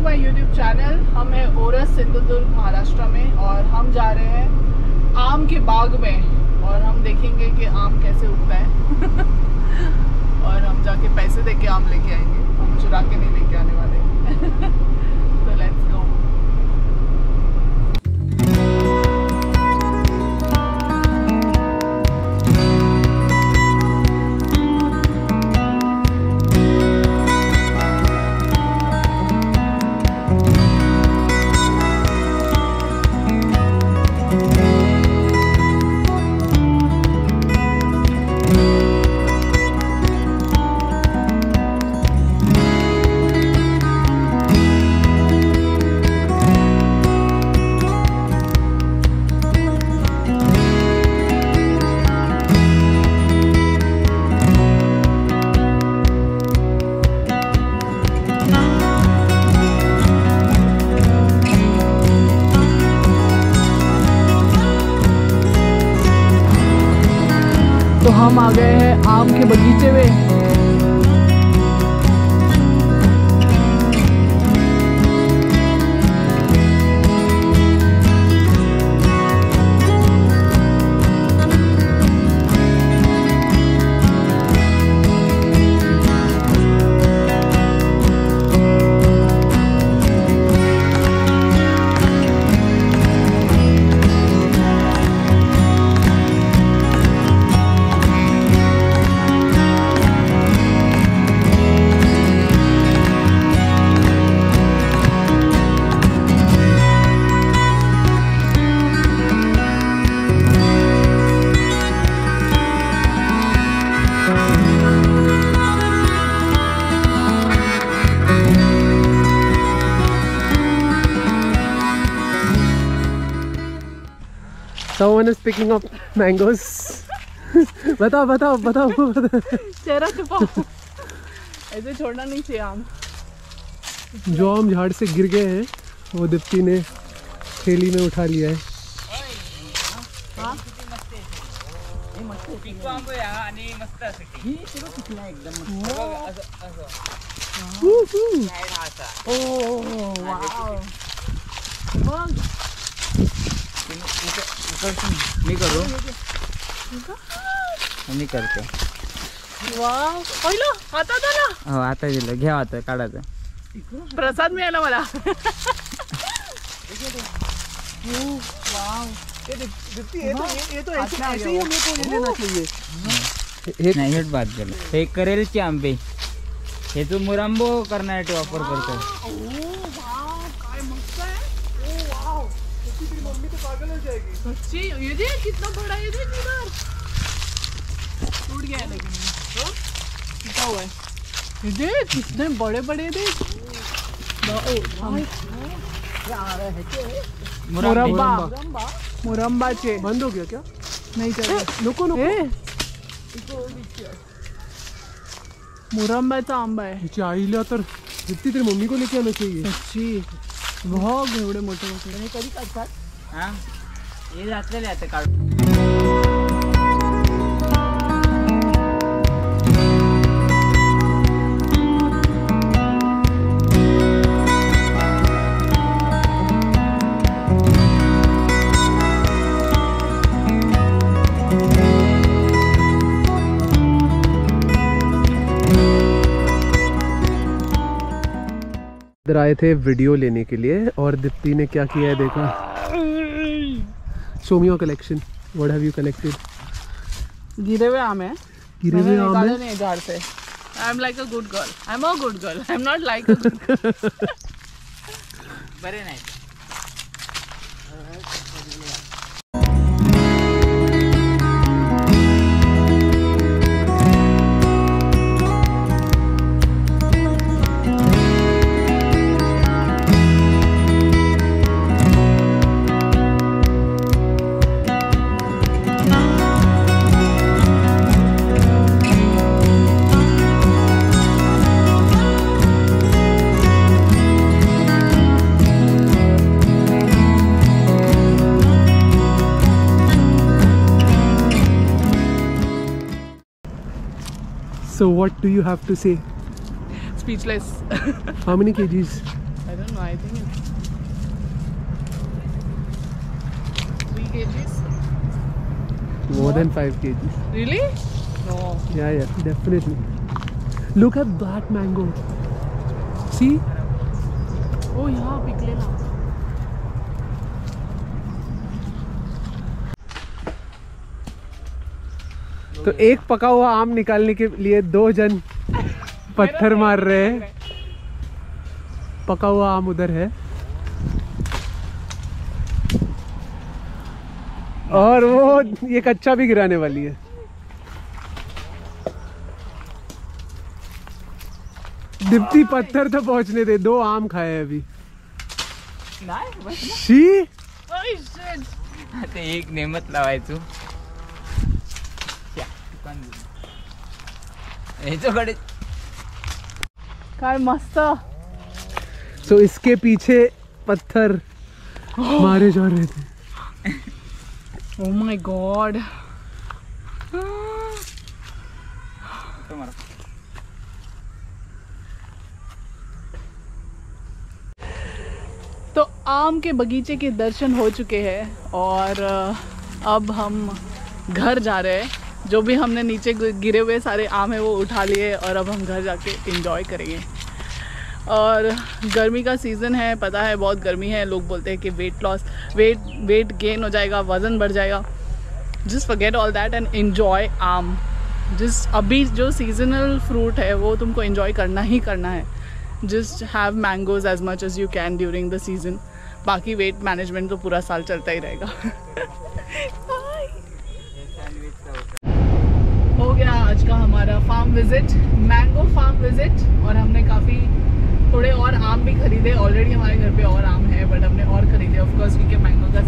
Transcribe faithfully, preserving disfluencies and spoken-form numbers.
My YouTube channel. हम हैं ORS, Sindhudurg, Maharashtra में और हम जा रहे हैं आम के बाग में और हम देखेंगे कि आम कैसे उगता है और हम जाके पैसे दे के आम लेके आएंगे, हम चुरा के नहीं लेके आने वाले तो लेट्स गो। तो हम आ गए हैं आम के बगीचे में। Someone is picking up mangoes. बताओ बताओ बताओ बताओ। चेहरा छुपाओ, ऐसे छोड़ना नहीं चाहिए आम। जो आम झाड़ से गिर गए हैं वो दीप्ति ने थैली में उठा लिया है। मी करू मी करते। वाव, पहिलं हातात आला। हो आता दिलं, घ्या आता काढायचं, प्रसाद मिळाला मला। नाही हेच बात झालं। हे करेलचे आंबे हे तू मुरांबो करण्यासाठी वापर करतो। सच्ची ये देख कितना बड़ा, ये देख इधर टूट गया है लेकिन टूटा हुआ है। ये देख कितने बड़े बड़े देख। मुरब्बा मुरब्बा चे बंद हो गया क्या? नहीं चल नको नको। मुरब्बाचा आंबा आहे। तिच्या आईला तर दीप्ती तेरी मम्मी को लेके आना चाहिए। सच्ची बहुत एवढे मोठे मोठे कधी काढतात। हाँ ये घातलेले आता काढ। इधर आए थे वीडियो लेने के लिए और दीप्ति ने क्या किया है देखा। Show me your collection. What have you collected? गिरे हुए आम है। गिरे हुए आम है। नहीं झाड़ से। I am like a good girl. I am a good girl. I am not like a good girl. बरे नाही। So what do you have to say? Speechless. How many kgs? I don't know, I think it's three kgs. More than five kgs. Really? No. Yeah, yeah, definitely. Look at that mango. See? Oh, यहाँ पिघलेला. तो एक पका हुआ आम निकालने के लिए दो जन पत्थर मार रहे हैं। पका हुआ आम उधर है और वो ये कच्चा भी गिराने वाली है। दीप्ति पत्थर तो पहुंचने दे, दो आम खाए हैं अभी। शी Oh shit. आता एक नेमत लावायचो ह्याच्याकडे काय मस्त. तो इसके पीछे पत्थर मारे जा रहे थे। Oh my god. तो आम के बगीचे के दर्शन हो चुके हैं और अब हम घर जा रहे हैं। जो भी हमने नीचे गिरे हुए सारे आम है वो उठा लिए और अब हम घर जाके एंजॉय करेंगे। और गर्मी का सीज़न है, पता है बहुत गर्मी है। लोग बोलते हैं कि weight loss weight weight gain हो जाएगा, वज़न बढ़ जाएगा। Just forget all that and enjoy आम। जिस अभी जो सीजनल फ्रूट है वो तुमको एंजॉय करना ही करना है। Just have mangoes as much as you can during the season. बाकी वेट मैनेजमेंट तो पूरा साल चलता ही रहेगा। हो गया आज का हमारा farm visit, mango farm visit. और हमने काफ़ी थोड़े और आम भी खरीदे। ऑलरेडी हमारे घर पे और आम है बट हमने और खरीदे ऑफ कोर्स क्योंकि मैंगो का